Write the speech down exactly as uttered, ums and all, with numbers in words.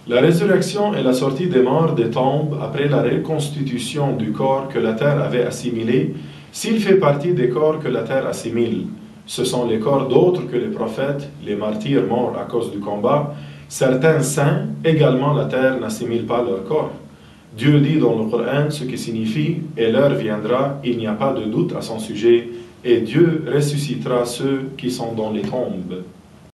La résurrection est la sortie des morts des tombes après la reconstitution du corps que la terre avait assimilé, s'il fait partie des corps que la terre assimile. Ce sont les corps d'autres que les prophètes, les martyrs morts à cause du combat. Certains saints, également la terre n'assimile pas leur corps. Dieu dit dans le Coran ce qui signifie « Et l'heure viendra, il n'y a pas de doute à son sujet, et Dieu ressuscitera ceux qui sont dans les tombes. »